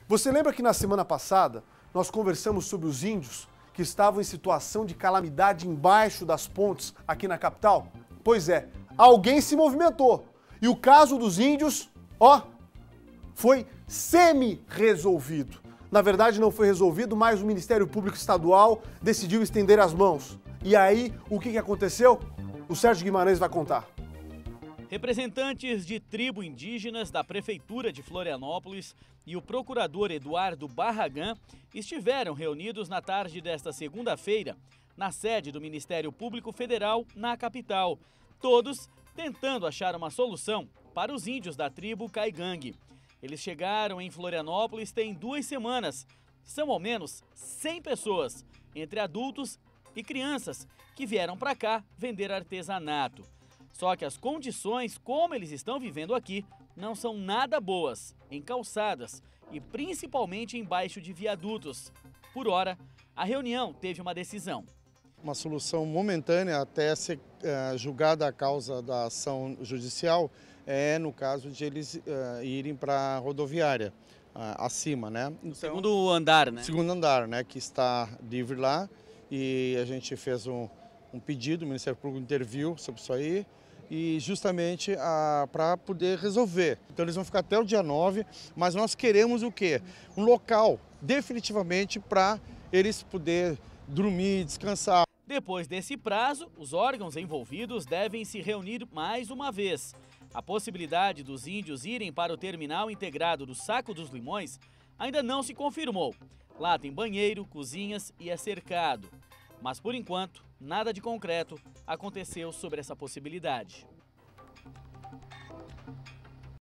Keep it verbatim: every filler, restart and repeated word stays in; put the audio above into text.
Você lembra que na semana passada nós conversamos sobre os índios que estavam em situação de calamidade embaixo das pontes aqui na capital? Pois é, alguém se movimentou. E o caso dos índios, ó, foi semi-resolvido. Na verdade não foi resolvido, mas o Ministério Público Estadual decidiu estender as mãos. E aí, o que que aconteceu? O Sérgio Guimarães vai contar. Representantes de tribo indígenas da Prefeitura de Florianópolis e o procurador Eduardo Barragan estiveram reunidos na tarde desta segunda-feira na sede do Ministério Público Federal na capital, todos tentando achar uma solução para os índios da tribo Caigangue. Eles chegaram em Florianópolis tem duas semanas. São ao menos cem pessoas, entre adultos e crianças, que vieram para cá vender artesanato. Só que as condições como eles estão vivendo aqui não são nada boas, em calçadas e principalmente embaixo de viadutos. Por hora, a reunião teve uma decisão. Uma solução momentânea até ser uh, julgada a causa da ação judicial é no caso de eles uh, irem para a rodoviária, uh, acima, né? Então, segundo andar, né? Segundo andar, né? Que está livre lá e a gente fez um, um pedido, o Ministério Público interviu sobre isso aí e justamente uh, para poder resolver. Então eles vão ficar até o dia nove, mas nós queremos o quê? Um local definitivamente para eles poderem dormir, descansar. Depois desse prazo, os órgãos envolvidos devem se reunir mais uma vez. A possibilidade dos índios irem para o terminal integrado do Saco dos Limões ainda não se confirmou. Lá tem banheiro, cozinhas e é cercado. Mas por enquanto, nada de concreto aconteceu sobre essa possibilidade.